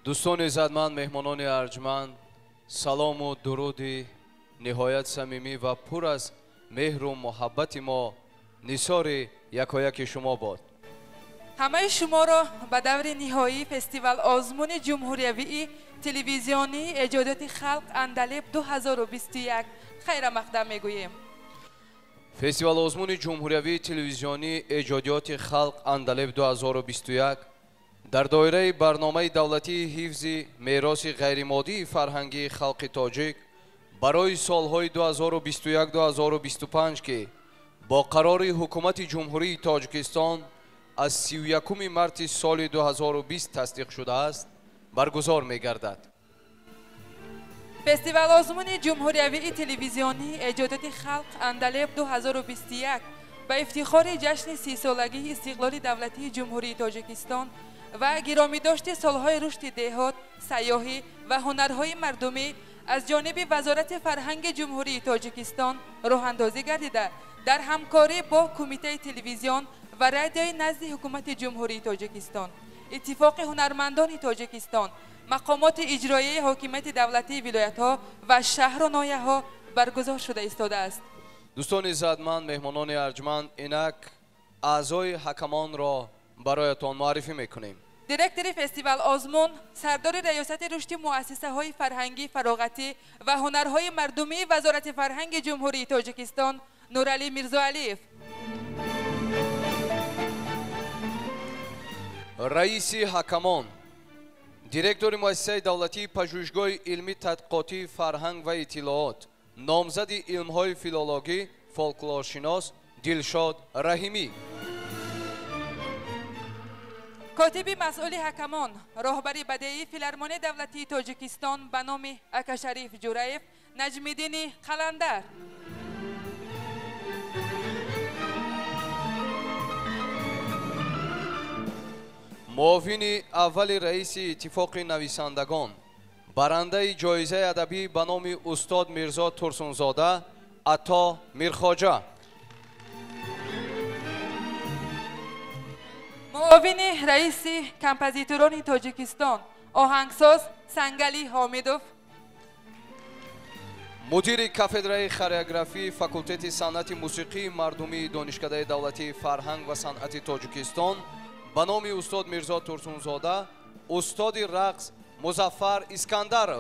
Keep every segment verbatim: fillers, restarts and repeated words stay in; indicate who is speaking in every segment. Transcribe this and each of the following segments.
Speaker 1: دوستان عزتمند، مهمانان ارجمند، سلام و درودی نهایت صمیمی و پر از مهر و محبت ما نثار یکایک شما باد.
Speaker 2: همه شما را به دور نهایی فستیوال آزمون جمهوریوی تلویزیونی ایجادات خلق اندلب دو هزار و بیست و یک خیر مقدم میگوییم.
Speaker 1: فستیوال آزمون جمهوریوی تلویزیونی ایجادات خلق اندلب دو هزار و بیست و یک در دایره برنامه دولتی حفظ میراث غیرمادی فرهنگی خلق تاجیک برای سالهای دو هزار و بیست و یک دو هزار و بیست و پنج که با قرار حکومت جمهوری تاجیکستان از سی و یکم مارس سال دو هزار و بیست تصدیق شده است برگزار می‌گردد.
Speaker 2: فستیوال آزمون جمهوریوی تلویزیونی ایجادات خلق اندلب دو هزار و بیست و یک به افتخار جشن سی سالگی استقلال دولتی جمهوری تاجیکستان و گرامی داشت سالهای رشد دهات، سیاحی و هنرهای مردمی از جانب وزارت فرهنگ جمهوری تاجیکستان راه اندازی گردیده در همکاری با کمیته تلویزیون و رادیوی نزد حکومت جمهوری تاجیکستان، اتفاق هنرمندان تاجیکستان، مقامات اجرایی حکومت دولتی ولایت‌ها و شهر و ناحیه‌ها برگزار شده ایستاده است.
Speaker 1: دوستان عزتمند، مهمانان ارجمند، اینک اعضای حکمان را برایتان معرفی میکنیم.
Speaker 2: دیرکتور فستیوال آزمون، سردار ریاست رشد مؤسسه های فرهنگی فراغتی و هنرهای مردمی وزارت فرهنگ جمهوری تاجیکستان نورعلی میرزاعلیف.
Speaker 1: رئیس حکمان، دیرکتور مؤسسه دولتی پژوهشگاه علمی تحقیقاتی فرهنگ و اطلاعات، نامزد علمهای فیلولوژی فولکلورشناس دلشاد رحیمی.
Speaker 2: کاتب مسئول حکمان، راهبر بدیعی فیلارمونی دولتی تاجیکستان به نام اکا شریف جورایف نجمیدین قلندر.
Speaker 1: معاون اول رئیس اتفاق نویسندگان، برنده جایزه ادبی به نام استاد میرزا ترسونزاده عطا میرخواجه.
Speaker 2: معاون رئیس کمپوزیتوران تاجیکستان، آهنگساز سنگلی حامدوف.
Speaker 1: مدیر کافدرای خореوگرافی فاکولتت صنعت موسیقی مردمی دانشکده دولتی فرهنگ و صنعت تاجیکستان به نام استاد میرزا ترسونزاده، استاد رقص مظفر اسکندرов.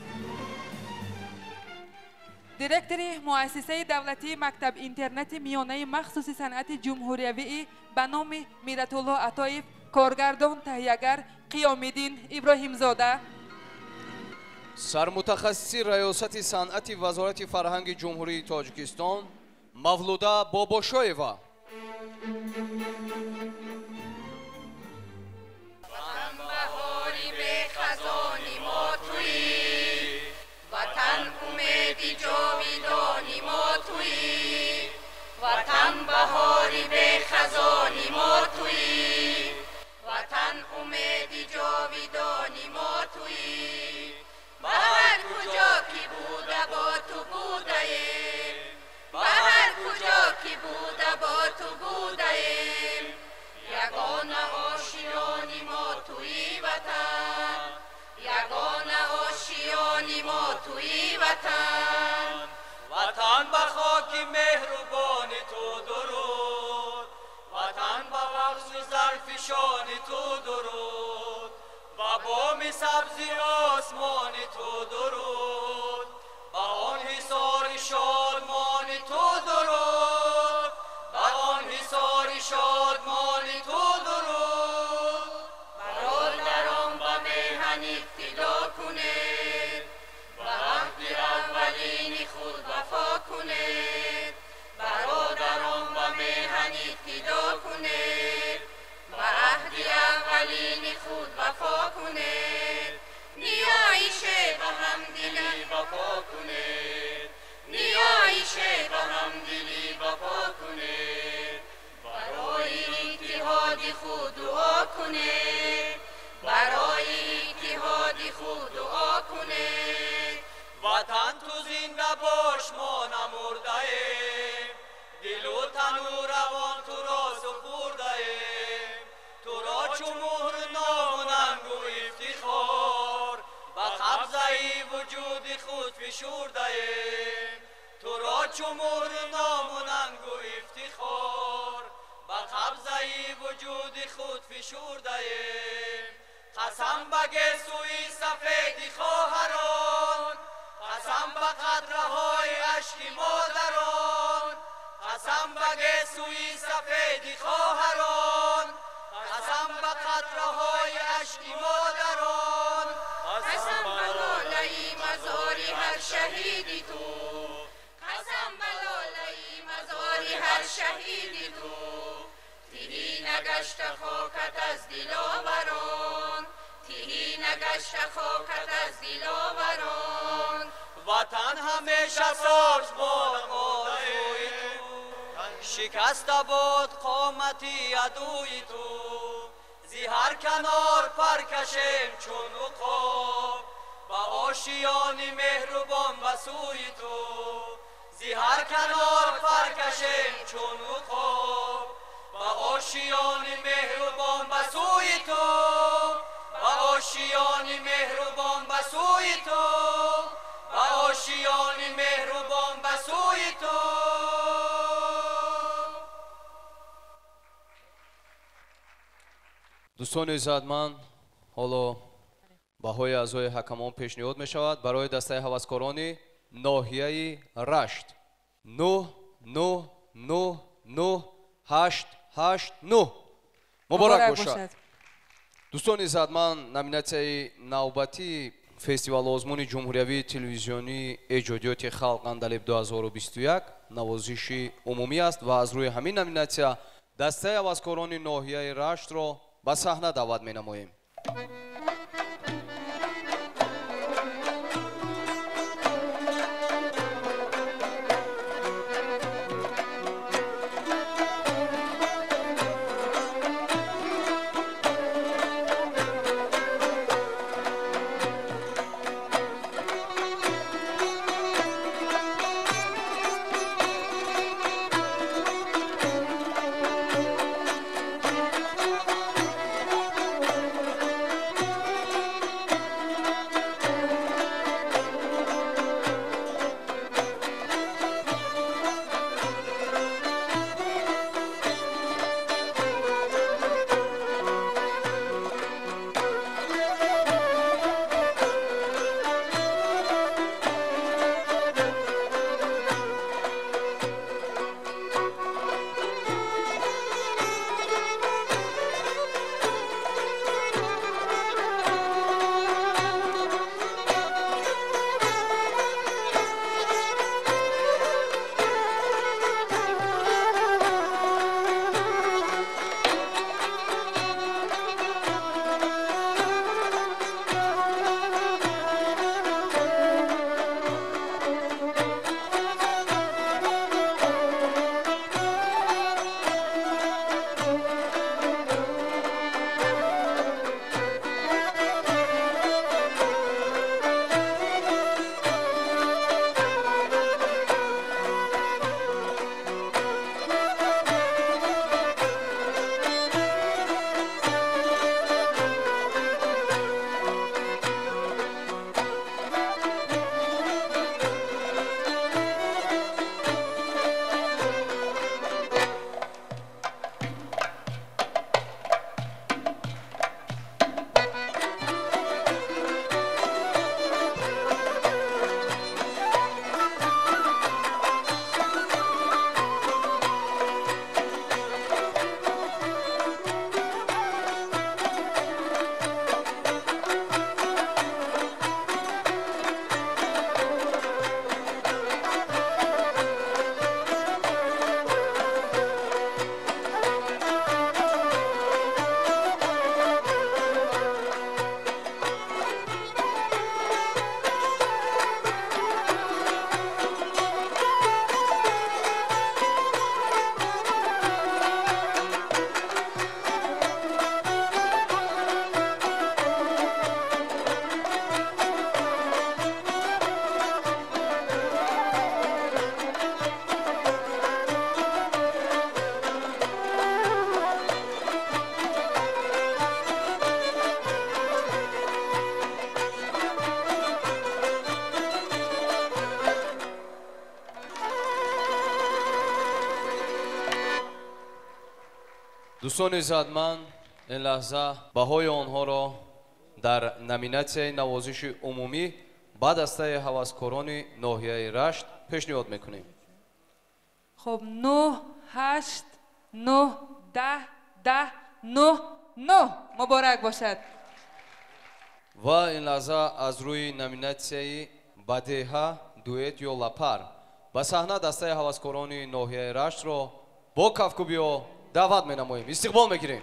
Speaker 2: دیرکتور مؤسسه دولتی مکتب اینترنت میانه مخصوص صنعت جمهوریوی به نام میرت‌الله عطایف، کارگردان تهیه‌گر قیام‌الدین ابراهیم زاده.
Speaker 1: سرمتخصص ریاست صنعت وزارت فرهنگ جمهوری تاجیکستان مولوده باباشویوا.
Speaker 3: وطن بهاری به خزانی ما تویی، وطن امیدی جاویدانی ما تویی. به هر کجا کی بوده با تو بوده ایم، به هر کجا کی بوده با تو بوده ایم. یگانه آشیانی ما تویی وطن، یگانه آشیانی ما تویی وطن. وطن به خاک مهربان تو درود، وطن به وقت زلفشان تو درود، و بام سبزی آسمان تو درود، به آن حصار شادمان تو درود، به آن حصار شادمان تو درود. برادران به میهن اقتدا کنید، به عهد اولین خود وفا کنید. برادران به میهن اقتدا کنید، به عهد اولین خود وفا کنید. نیایش به همدلی وفا کنید، نیایش به همدلی وفا کنید. برای اتحاد خود دعا کنید، برای اتحاد خود دعا کنید. وطن تو زنده باش ما نمرده ایم، دل و تن و روان تو را سپرده ایم. تو را چو مهر نام و ننگ و افتخار
Speaker 4: قسم به گیسوی سفیدی خواهران، قسم به قطره های اشکی مادران،
Speaker 3: قسم به لاله مزاری هر شهیدی تو، قسم به لاله مزاری هر شهیدی تو، تیهی نگشت خاکت از دلاوران، تیهی نگشت خاکت از دلاوران.
Speaker 4: وطن همیشه ساز باد آرزوی تو، شکست باد قامتی عدوی تو، زی هر کنار پر کشیم چون عقاب، با آشیان مهربان به سوی تو، زی هر کنار پر کشیم چون عقاب، با آشیان مهربان به سوی تو، با آشیان مهربان به سوی تو، با آشیان مهربان به سوی تو.
Speaker 1: دوستان عزتمند، حالا بهای اعضای حکمان پیشنهاد می شود برای دسته هوسکارانی ناحیه رشت نه نه نه نه هشت هشت نه مبارک باشد. دوستان عزتمند، номинацияи навбати фестивал озмуни ҷумҳуриявии телевизионии эҷодиёти халқ андалеб ду ҳазору бисту як навозиши умумӣ аст ва аз рӯи ҳамин номинатсия дастаи ҳаваскорони ноҳияи раштро ба саҳна даъват менамоем. دوستان عزتمند، این لحظه بهای آنها را در نامیناسیای نوازش عمومی با دسته هوسکاران ناحیه رشت پیشنهاد میکنیم.
Speaker 2: خب نه هشت نه ده ده نه نه مبارک باشد.
Speaker 1: و این لحظه از روی نامیناسیای بدیها دویت یا لپر به صحنه دسته هواسکاران ناحیه رشت رو با کفکوبیو دعوت می‌نماییم. استقبال می‌گیریم.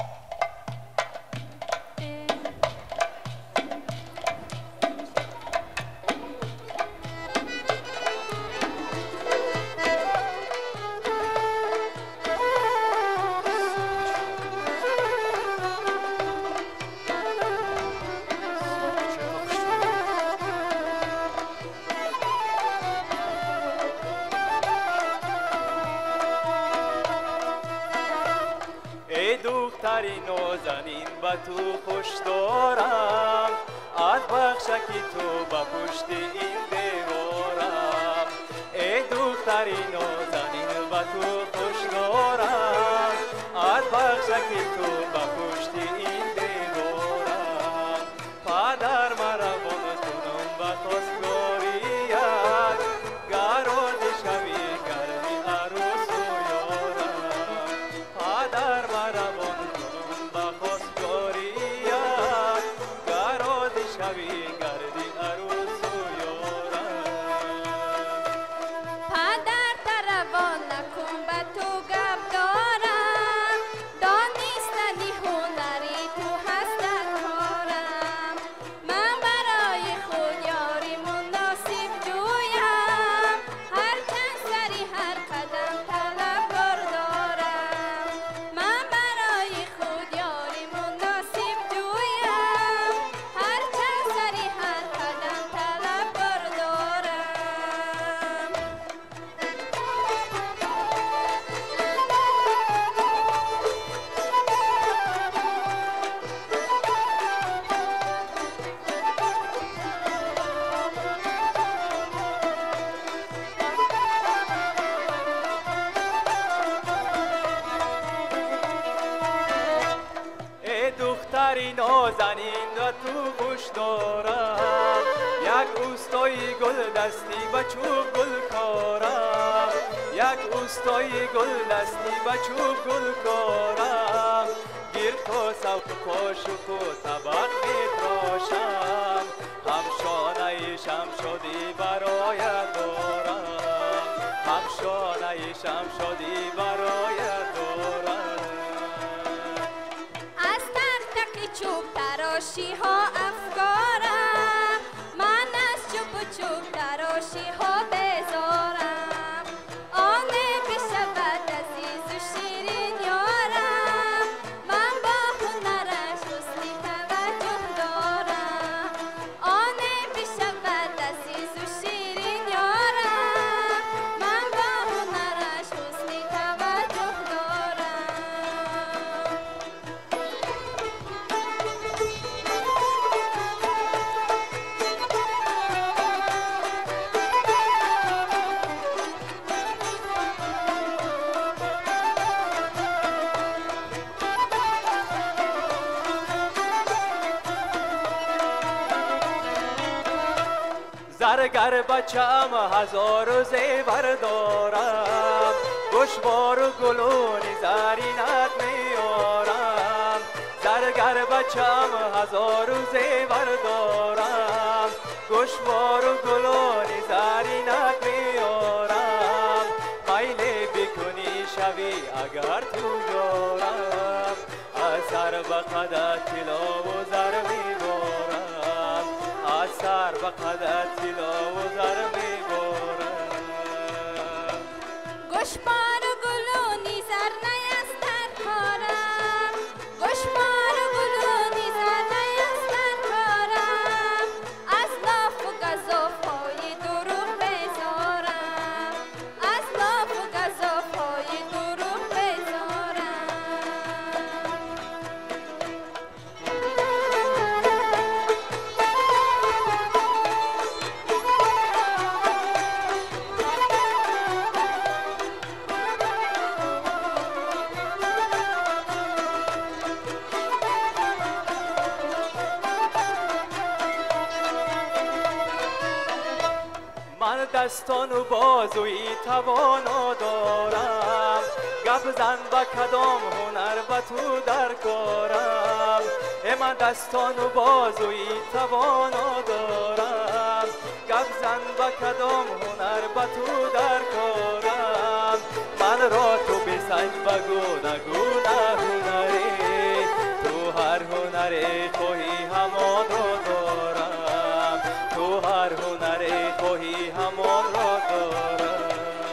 Speaker 5: دختری نازنین با تو خوش دارم از بخشکی تو با پشت این دیوارم ای دختری نازنین با تو خوش دارم از بخشکی تو با پشت این دیوارم پدر مرا بانتونم با خواستگاریت گراد شوی گردی عروس و یارم پدر مرا بانتونم با خواستگاریت گراد شوی گردی عروس و یارم
Speaker 3: پدر تروان نکن به تو گپ دارم دانستنی هنری تو هست در کارم من برای خود یاری مناسب جویم هر چند سری هر قدم طلبکار دارم من برای خود یاری مناسب جویم هر چند سری هر قدم طلبکار دارم
Speaker 5: ای دختری نازنین و تو خوش دارم یک اوستای گل دستی با چوب گل کارم یک اوستای گل دستی با چوب گل کارم گیر تو سوت پاشو و طبق میتراشم هم شانه شم شدی برایت دارم هم شانه شم شدی برایت دارم
Speaker 3: از تک تک چوب تراشی ها افکارم من از چوب و چوب تراشی ها بزارم آنه بشود عزیز و شیرین یارم من با هنرش حسنی توجه دارم آنه بشود عزیز و شیرین یارم من با هنرش حسنی توجه دارم
Speaker 5: زرگر بچم هزار و زیور دارم گوشوار و گلونی زرینت میارم زرگر بچم هزار و زیور دارم گوشوار و گلونی زرینت میارم میل بکنی شوی اگر تو یارم از سر به قدت طلا و زر میبارم از سر به قدت طلا و زر میبارم
Speaker 3: گوشبار و گلونی زر نیست در کارم گوشبار و گلونی زر نیست در کارم از لاف و گزاف های دروغ بزارم از لاف و گزاف های دروغ بزارم
Speaker 5: دستان و بازوی توانا دارم گپ زن با کدام هنر با تو در کارم من دستان و بازوی توانا دارم گپ زن با کدام هنر با تو در کارم من را تو بسنج بگو نگو نه هنری تو هر هنری خواهی همان را دارم تو هر هنری خواهی همان را دارم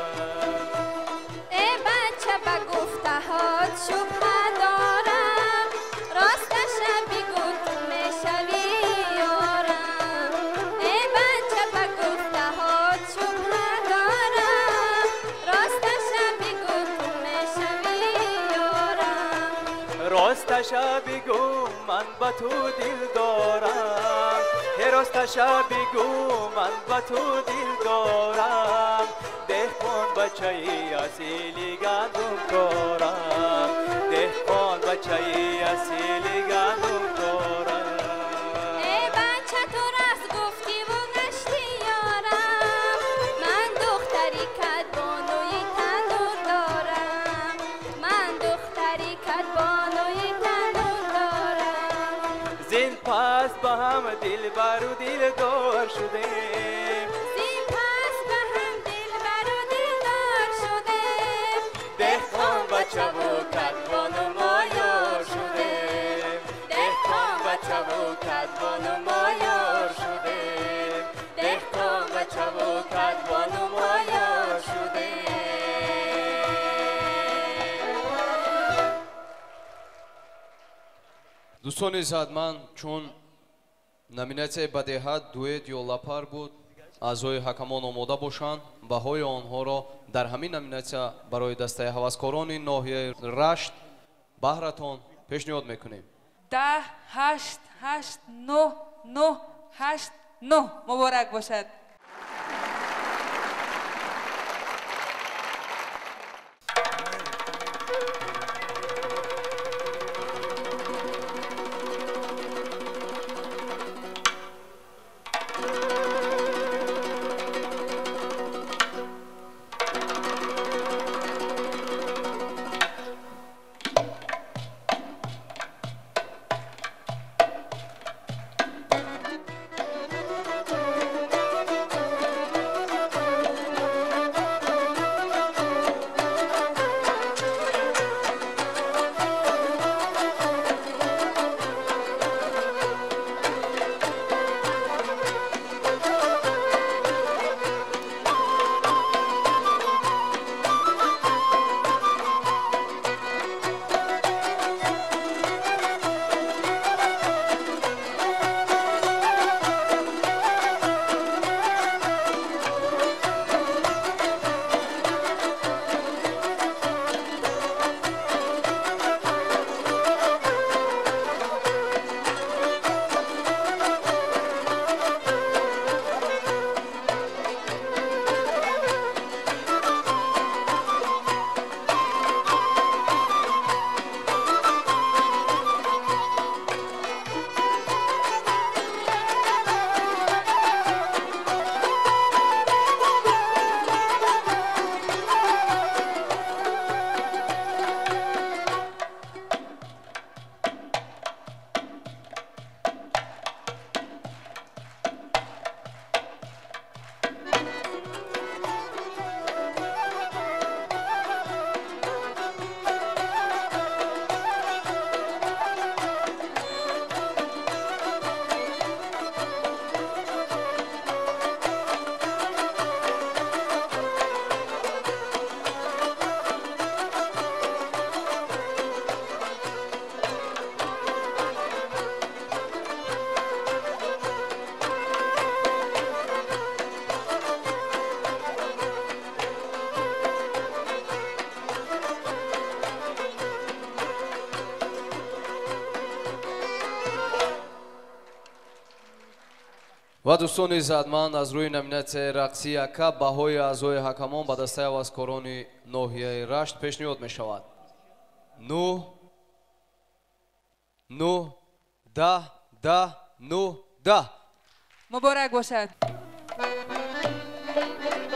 Speaker 3: ای بچه با گفته هات شبه دارم راستش بگو تو میشوی یارم ای بچه با گفته هات شبه دارم راستش بگو تو میشوی یارم
Speaker 5: راستش بگو من با تو دل دارم راستش بگو من با تو دل دارم دهقان بچه اصیلی گندم کارم دهقان بچه اصیلی گندم کارم
Speaker 3: ای بچه تو راست گفتی و گشتی یارم من دختری کدبانوی تنور دارم من دختری کدبانوی تنور دارم
Speaker 5: زین پس با هم دل بر و دل دار شدیم
Speaker 3: زین پس به هم دل بر و دلدار شدیم
Speaker 5: دهقان بچه و کدبان و ما یار شدیم دهقان بچه و کدبان و ما یار شدیم دهقان بچه و کدبان و ما یار شدیم
Speaker 1: دوستان عزتمند چون номинатсияи бадеҳат дуэт ё лапар буд аъзои ҳакамон омода бошанд баҳои онҳоро дар ҳамин номинатсия барои дастаи ҳаваскорони ноҳияи рашт баҳратон пешниҳод мекунем
Speaker 2: ده هشت هشت نه نه هشت نه مبارک باشد.
Speaker 1: ва дӯстони иззатманд аз рӯи номинатсияи рақси яка баҳои аъзои ҳакамон ба дастаи ҳаваскорони ноҳияи рашт пешниҳод мешавад. нӯҳ нӯҳ даҳ даҳ нӯҳ даҳ
Speaker 2: مبارک باشد.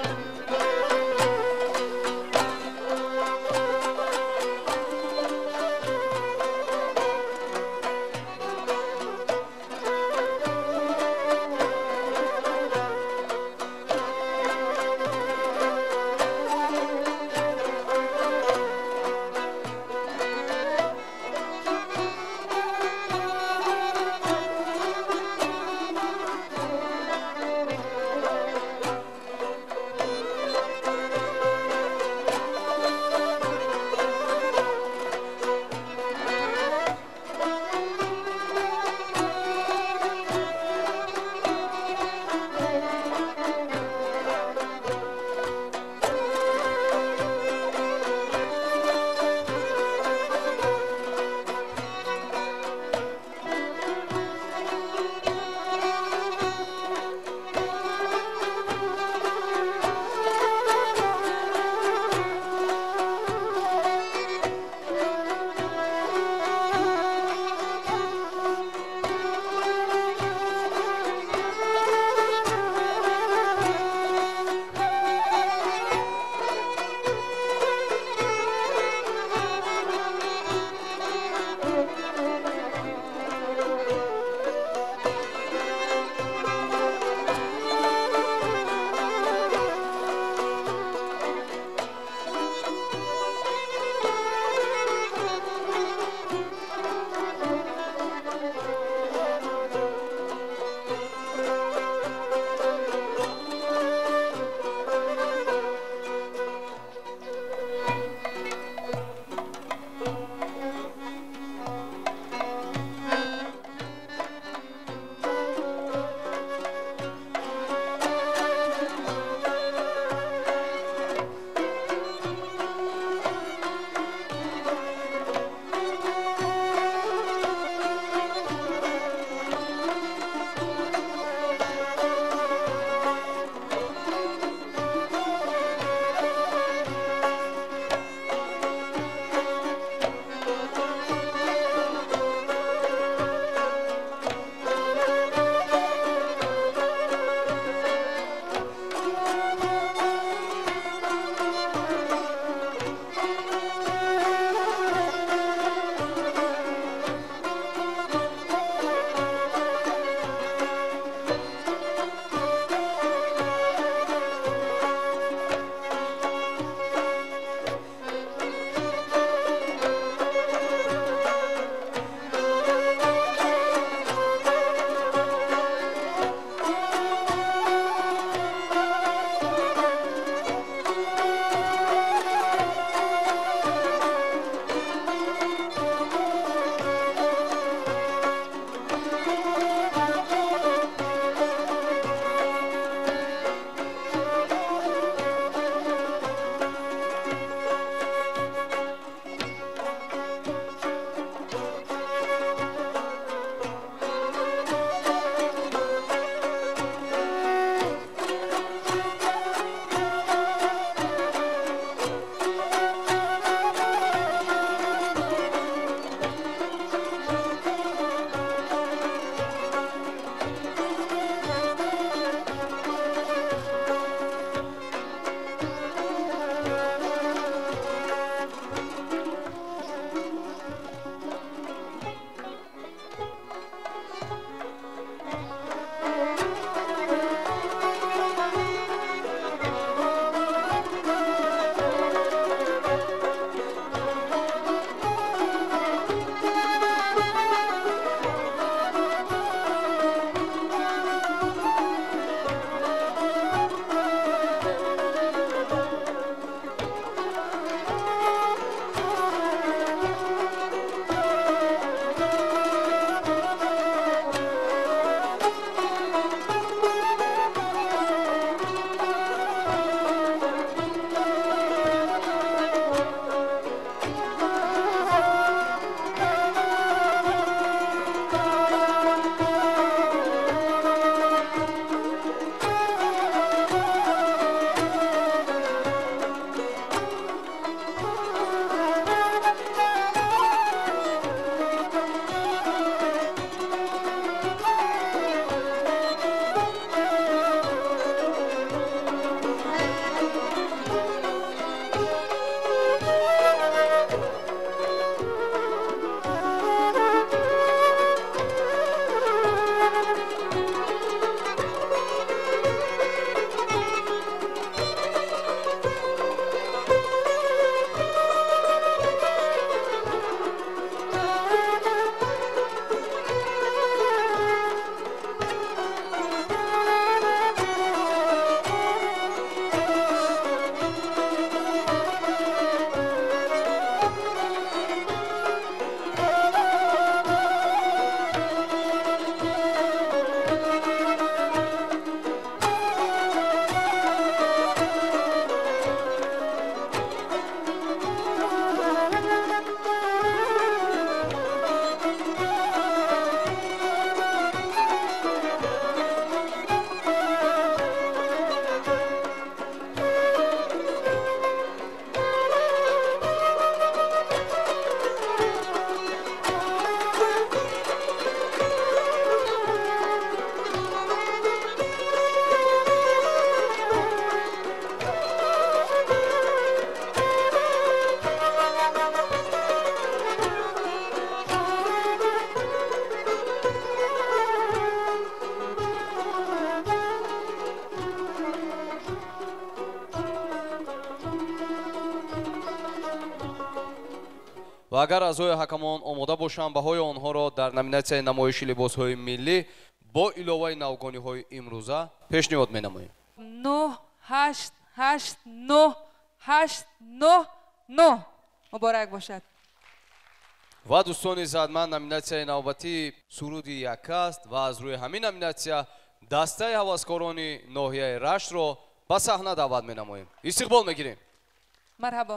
Speaker 1: ва агар аъзои ҳакамон омода бошанд баҳои онҳоро дар номинатсияи намоиши либосҳои миллӣ бо иловаи навгониҳои имрӯза пешниҳод менамоем.
Speaker 2: نو هشت هشت نو هشت نو نو مبارک باشد.
Speaker 1: ва дӯстони задман номинатсияи навбатӣ суруди як аст ва аз рӯи ҳамин номинатсия дастаи ҳаваскорони ноҳияи раштро ба саҳна даъват менамоем. истиқбол мегирем.
Speaker 2: مرحبا.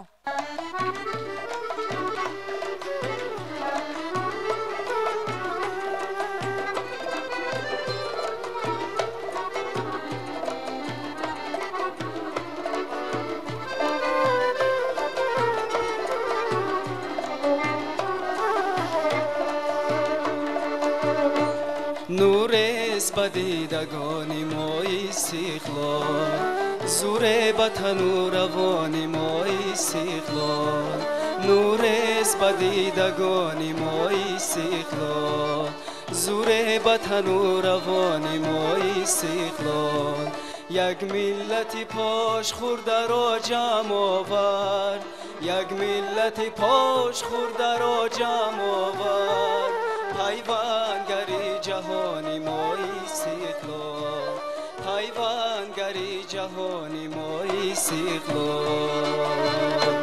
Speaker 6: نورست به دیدگان ما استقلال زوره به تن و روان ما استقلال نورست به دیدگان ما استقلال زوره به تن و روان ما استقلال یک ملت پاش خورده را جمع آورد یک ملت پاش خورده را جمع آورد پیوندگری جهانی ما استقلال پیوندگری جهانی ما استقلال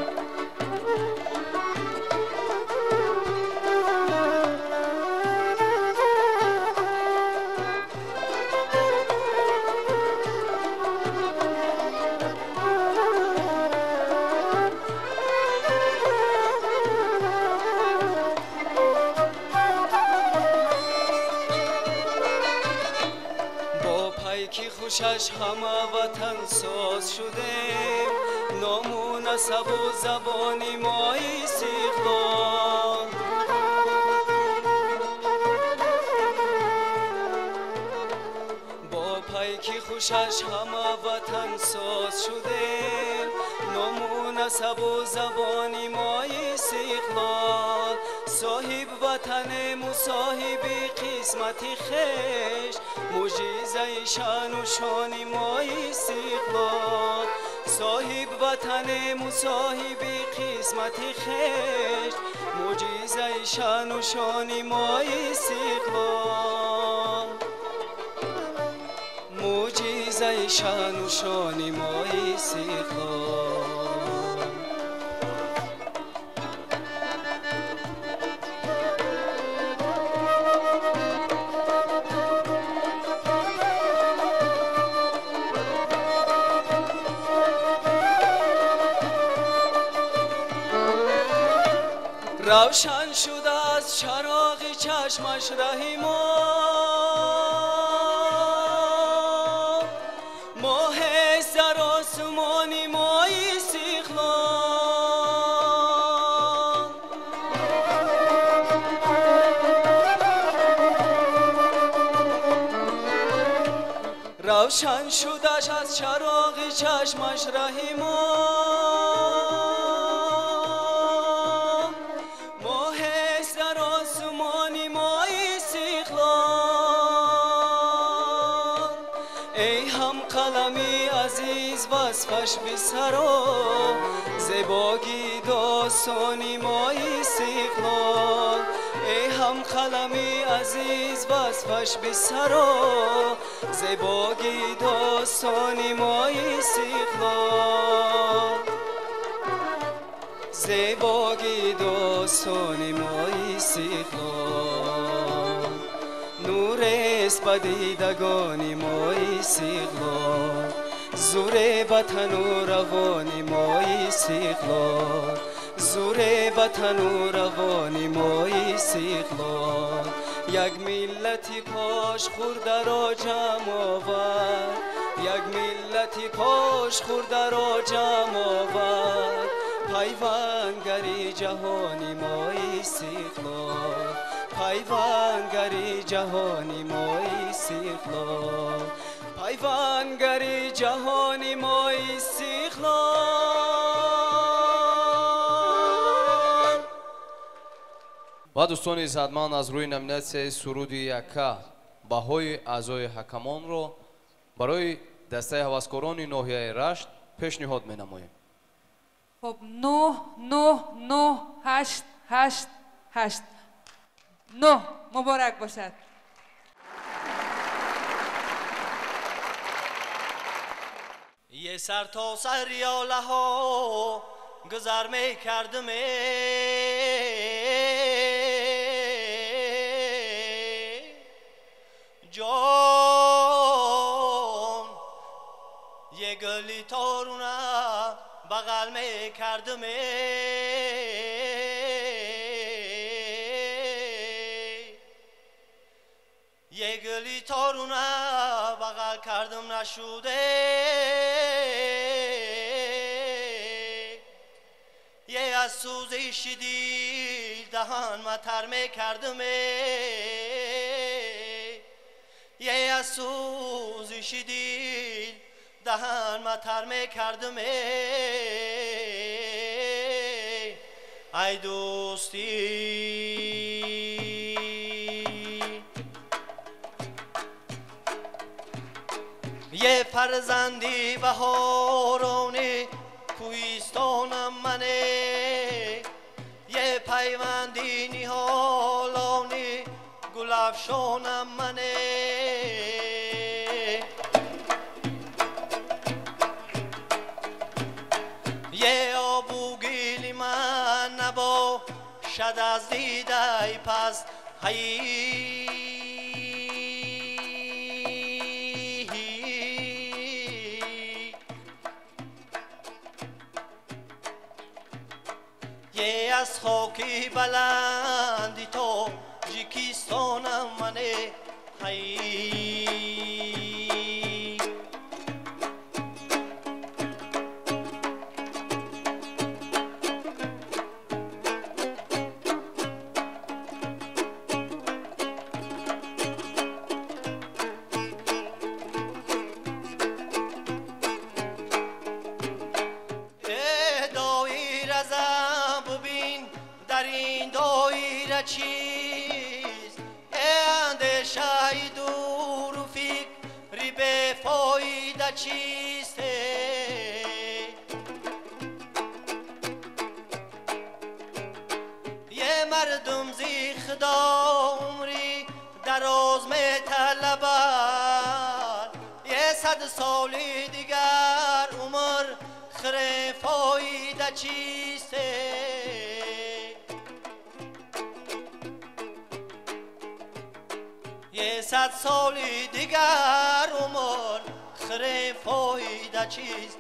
Speaker 6: خوشش همه وطن ساز شده نام و نسب و زبانی ما استقلال با پیکی خوشش همه وطن ساز شده نام و نسب و زبانی ما استقلال صاحب وطن مصاحب قسمت خیش معجزه شان و شان ما استقلال صاحب وطن مصاحب قسمت خیش معجزه شان و شان ما استقلال معجزه شان و شان ما استقلال روشن شده از چراغ چشمش رهی ما ماه در آسمانی ما استقلال روشن شدهش از چراغ چشمش رهی ما وصفش به سرا زیباگی داستانی ما استقلال ای هم قلمی عزیز وصفش به سرا زیباگی داستانی ما استقلال زیباگی داستانی ما استقلال نورست به دیدگان ما استقلال زوره وطن و روان ما استقلال زوره وطن و روان ما استقلال یک ملتی پاش خورده را جمع آورد یک ملتی پاش خورده را جمع آورد پیوندگری جهانی ما استقلال پیوندگری جهانی ما استقلال پیوندگری جهانی ما استقلال.
Speaker 1: ва дӯстони иззатманд аз рӯи номинатсияи суруди яка баҳои аъзои ҳакамонро барои дастаи ҳаваскорони ноҳияи рашт пешниҳод менамоем.
Speaker 2: خب نه نه نه هشت هشت هشت نه. مبارک باشد.
Speaker 6: یه سر تا سر یاله ها گذر می کردم جان، یه گلی تارونه بغل می کردم یه گلی تارونه بغل کردم نشده یه از سوزش دیل دهان متر می کردم یه از سوزش دیل دهان متر می کردم ای دوستی یه فرزندی بهارانی کوهستانم منه یه پیوندی نهالانی گلفشانم منه یه آبو گیلی من نبا شد از دیده پس هی یه از خاکی بلندی تو جیکیستانم منه هی چیز اندیشه دور و فکری به فایده چیسته یه مردم زی خدا عمری دراز می طلبد یه صد سالی دیگر عمر خیر فایده چیسته یه صد سالی دیگر عمر خیر فایده چیست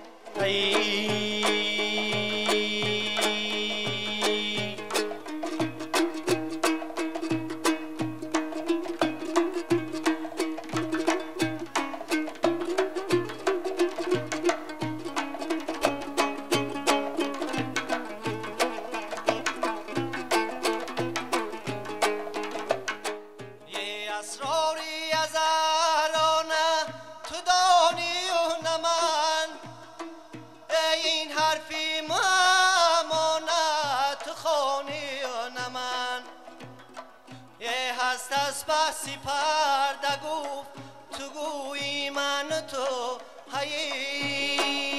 Speaker 6: بسی پرده گفت تو گویی من تو هی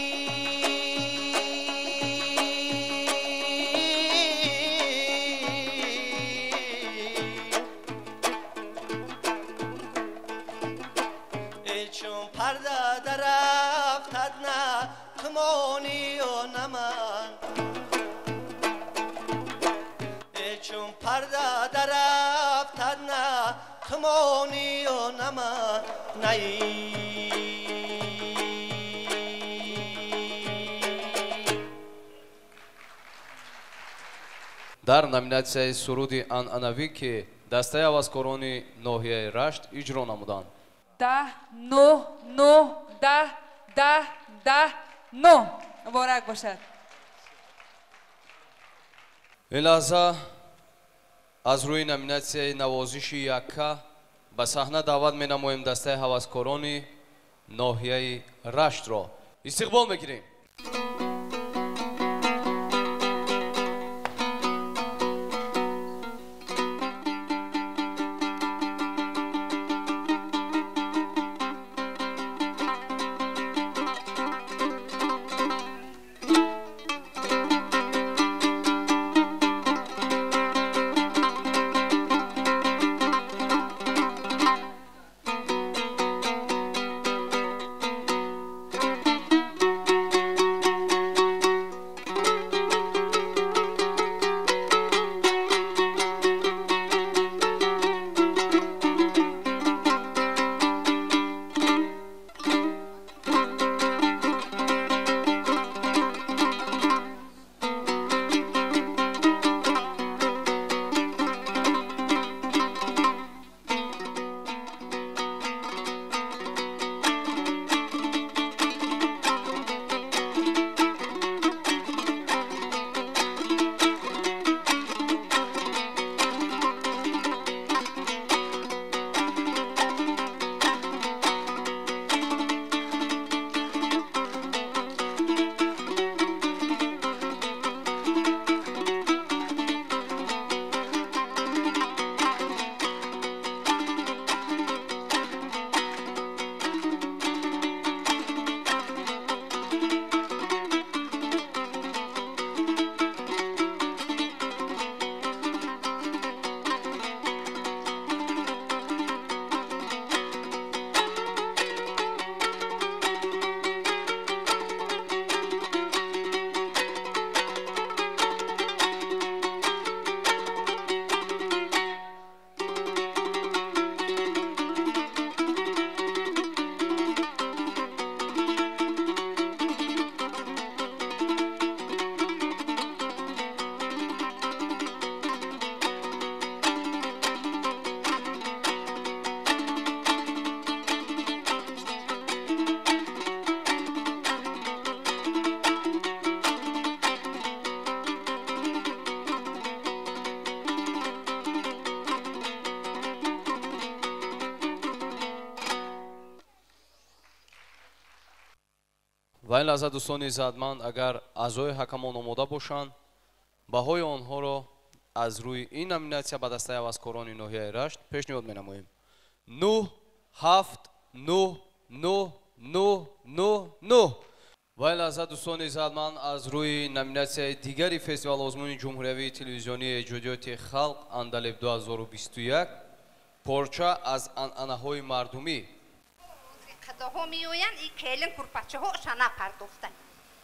Speaker 6: چون پرده درفتد نه کمانی و نمن چون پرده درفتد نه کمانی و نمن نی
Speaker 1: дар номинатсияи суруди анъанавӣ ки дастаи авазкорони ноҳияи рашт иҷро намуданд.
Speaker 2: ده نو نو ده ده ده نو. مبارک باشد.
Speaker 1: ин лаҳза аз рӯи номинатсияи навозиши якка ба саҳна даъват менамоем дастаи ҳаваскорони ноҳияи раштро. истиқбол мегирем. ва ин лаҳза дӯстони иззатманд агар аъзои ҳакамон омода бошанд баҳои онҳоро аз рӯи ин номинатсия ба дастаи ҳаваскорони ноҳияи рашт пешниҳод менамоем. нӯҳ ҳафт нӯҳ нӯҳ нӯҳ нӯҳ нӯҳ. ва ин лаҳза дӯстони иззатманд аз рӯи номинатсияи дигари фестивал озмуни ҷумҳуриявии телевизионии эҷодиёти халқ Андалеб ду ҳазору бисту як порча аз анъанаҳои мардумӣ.
Speaker 7: қадаҳо меоянд и келин курпачаҳоша напардохтанд.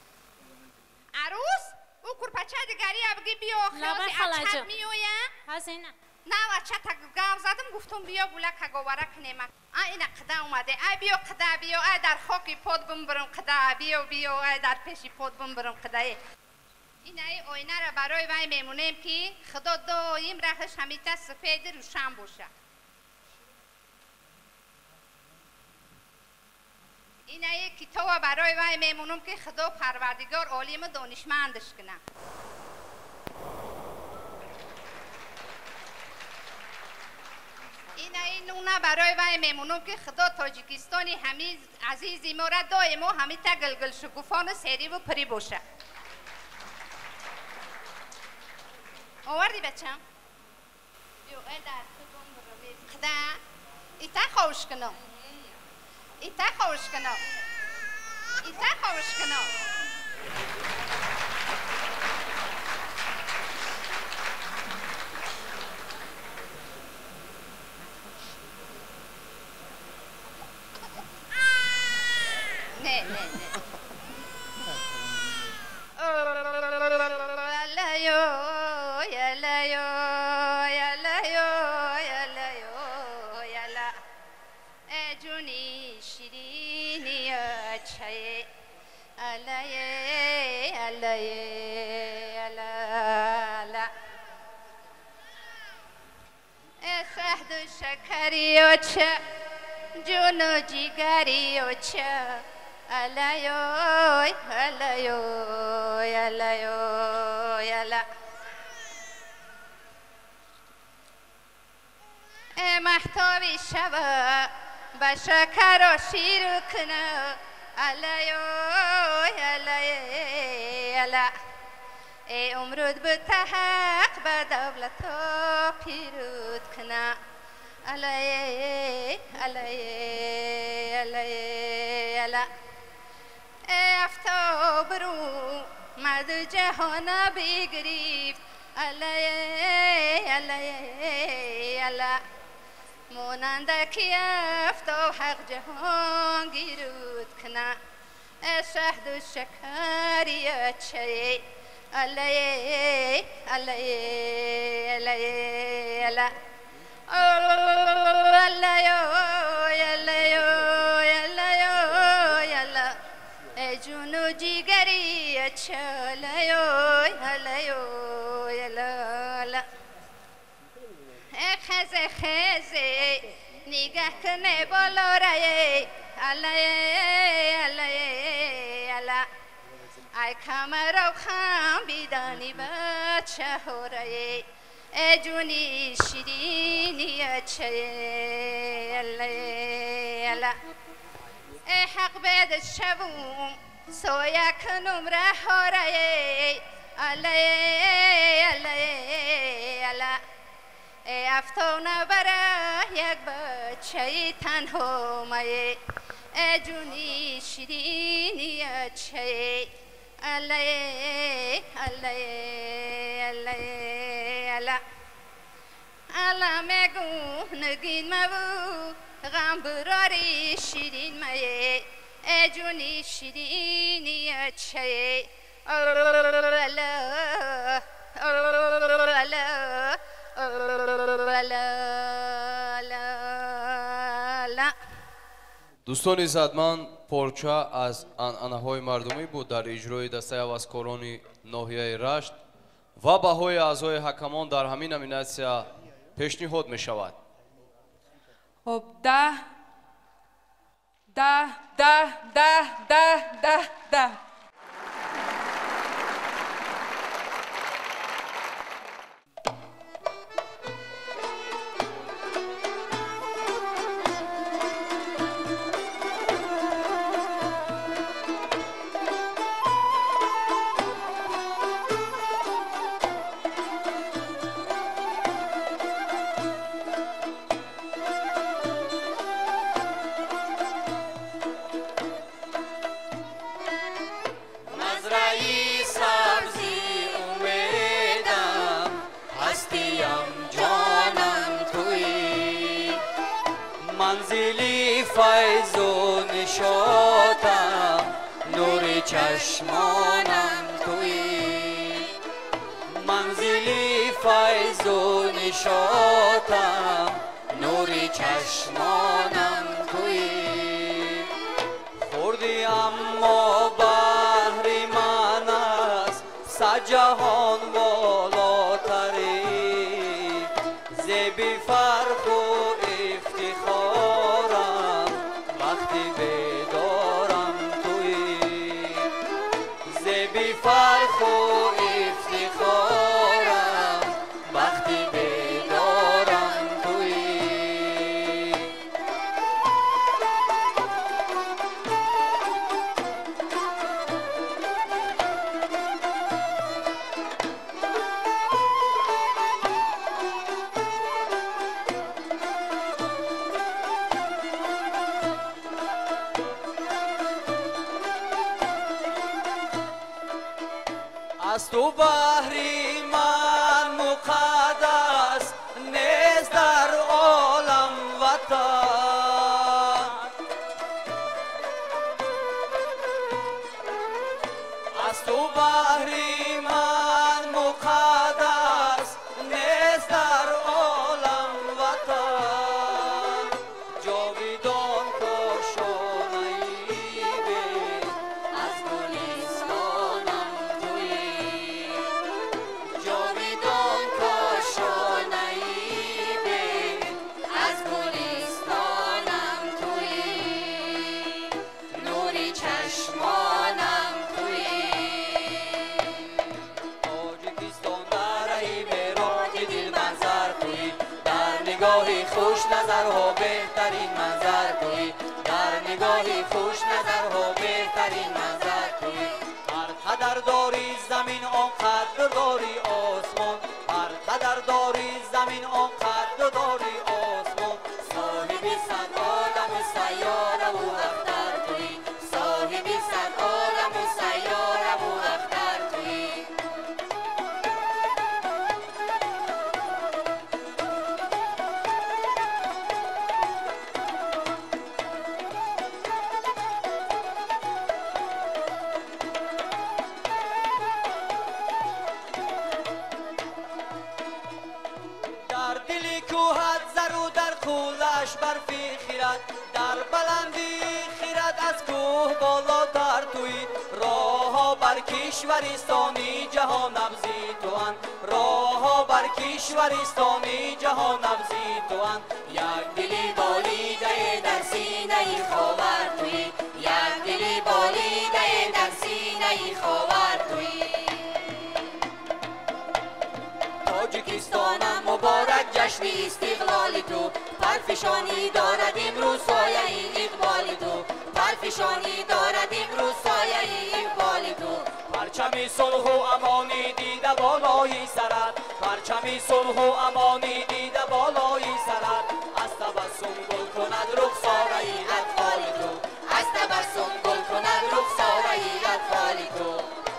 Speaker 7: арӯз ӯ курпача дигари абги биё хиёзи ачат меоянд.
Speaker 8: ҳазина
Speaker 7: нав ачата гав задам гуфтум биё гула каговара кунема. а ина қада омаде. ай биё қада биё ай дар хоки под бимбирам қада биё биё ай дар пеши под бимбирам қадае. инаи оинаро барои вай мемонем ки худо доим раҳаш ҳамита сафеди рӯшан бошад. инаи китобро барои вай мемонам ки худо парвардигор олиму донишмандаш кунад. инаи нуна барои вай мемонам ки худо тоҷикистони ҳамин азизи мора доимо ҳамита гилгилшугуфону сериву пирӣ бошад. оварди бачам? қада ита ховуш кунам. ита ховуш кунам. ита ховуш кунам. не не не ялаё ялаё ялаё ялаё яла э ҷуни ширини ачае алае алае алала э шаҳду шакари оча ҷуну ҷигари оча алаё алаё ялаё яла э маҳтоби шаба ба шакаро ширу куна алаё ялае яла э умруд бутаҳақ ба давлато пируд куна алае алае алае яла э афтоб рӯ маду ҷаҳона бигирифт алае алае яла монандаки афтоб ҳақ ҷаҳон гируд куна э шаҳду шакари ачае алае алае алае яла алаё ялаё ялаё яла э ҷуну ҷигари ача алаё алаё ялала э хезе хезе нигаҳ куне болорае алае алае яла ай камаро хамбидани бачаҳорае э ҷуни ширини ачае алае яла э ҳақ бед шавум соя кунум раҳорае алае алае яла э афтоб набара як бачаи танҳомае э ҷуни ширини ачае алае алае алае яла ала мегӯ нигин маву ғам бурори ширин мае э ҷуни ширини ачае ала ала
Speaker 1: дӯстони иззатманд порча аз анъанаҳои мардумӣ буд дар иҷрои дастаи ҳаваскорони ноҳияи рашт ва баҳои аъзои ҳакамон дар ҳамин номинатсия пешниҳод мешавад.
Speaker 2: خب ده ده ده ده ده ده ده
Speaker 4: منزلی فیض و نشاطم نور چشمانم تویی منزلی فیض و نشاطم نور چشمانم تویی خوردی اما بحری من است صد جهان بالاتری زیبی فرخ و افتخارم وقتی بیدارم تویی زیبی فرخ و افتخارم وقتی بیدارم تویی از تو بحری من مقدس نیست در عالم وطن از تو بحری من مقدس نیست در عالم وطن جاویدان کاشانه ای به از گلستانم جاویدان کاشانه ای به از گلستانم تویی نوری چشمانم تویی تاجیکستان در ای بیراج دل منظر تویی در نگاهی خوش نظرها بهترین منظر تویی در نگاهی خوش نظرها بهترین منظر تویی هر قدر داری زمین آنقدر داری آسمان هر قدر داری زمین آنقدر داری آسمان صاحب صد عالم و سیاره و اختر تویی صاحب صد عالم و سیاره و اختر تویی در دلی کوهت زرو در خولش برفی خیرد در بلندی خیرد از کوه بالاتر تویی راهها بر کشورستانی جهان نبزی توان راهها بر کشورستانی جهان نبزی توان یک دلی بالیده در سینه خاور تویی یک دلی بالیده در سینه خاور تویی تاجیکستانم مبارک جشن استقلال تو پرفشانی دارد امروز سایه اقبال تو پرفشانی دارد امروز سایه اقبال تو پرچم صلح و امانی دیده بالای سرت پرچم صلح و امانی دیده بالای سرت از تبسم گل کند رخساره اطفال تو از تبسم گل کند رخساره اطفال تو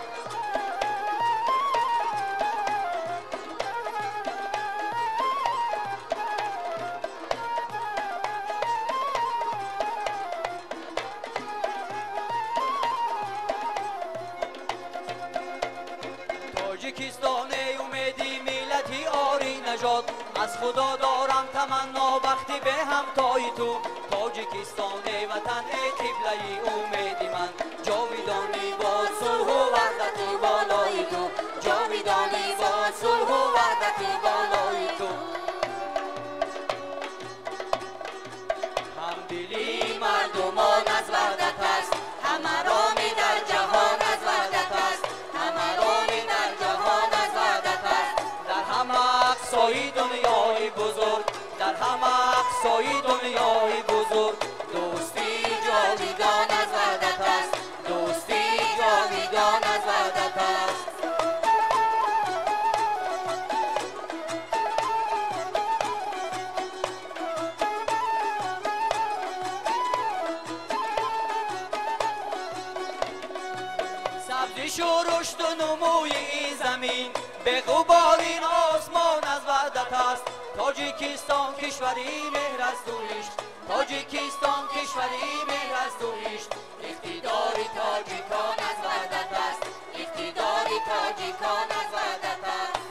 Speaker 4: تاجیکستان امیدی ملتی آری نجات از خدا دارم تمنا وقتی به همتای تو تاجیکستان وطن قبله امیدی من جاویدانی با صلح و وحدت بالای تو جاویدانی با صلح و وحدت بالای تو همدلی مردمان از وحدت است همه رامی در جهان از وحدت است همه رامی در جهان از وحدت است در همه اقصای دنیای بزرگ در همه اقصای دنیای بزرگ دوستی جاویدان از وحدت است دوستی جاویدان از وحدت است سبزش و رشد و نموی زمین به غبار این آسمان از وحدت است تاجیک
Speaker 6: تاجیکستان کشوری مهر از دویش، تاجیکستان کشوری مهر از دویش. اقتدار تاجیکان از وحدت است، اقتدار تاجیکان از وحدت است.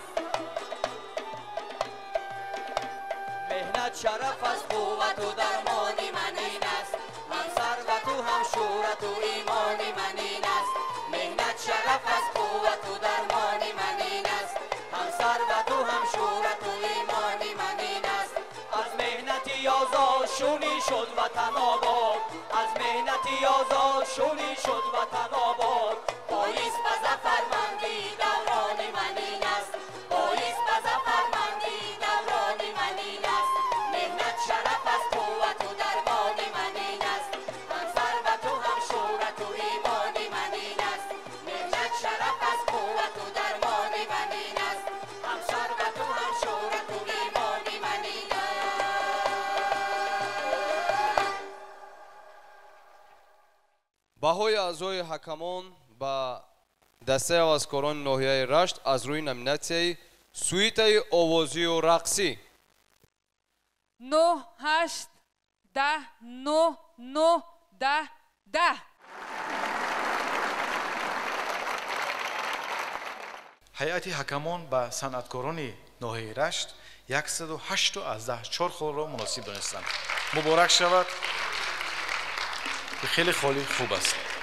Speaker 6: مهنت شرف از قوت و درمان من این است، هم ثروت و هم شهرت و ایمان من این است. مهنت شرف از قوت و درمان من این است، هم ثروت و هم شهرت و ایمان من این است. از مهنتی آزاد شونی شد وطن آباد، از مهنتی آزاد شونی شد وطن آباد. پاییز به ظفرمندی دوران من این است، پاییز به ظفرمندی دوران من این است. مهنت شرف از قوت و درمان من این است، هم ثروت و هم شهرت و ایمان من این است. مهنت شرف از قوت و درمان من این است، هم ثروت و هم شهرت و ایمان من این است.
Speaker 1: баҳои аъзои ҳакамон ба дастаи авазкорони ноҳияи рашт аз рӯи номинатсияи суитаи овозию рақсӣ
Speaker 2: نه هشت ده نه نه ده ده.
Speaker 8: ҳайати ҳакамон ба санъаткорони ноҳияи рашт яксаду ҳашту аздаҳ чорхолро муносиб донистанд. муборак шавад. хеле холи хуб аст.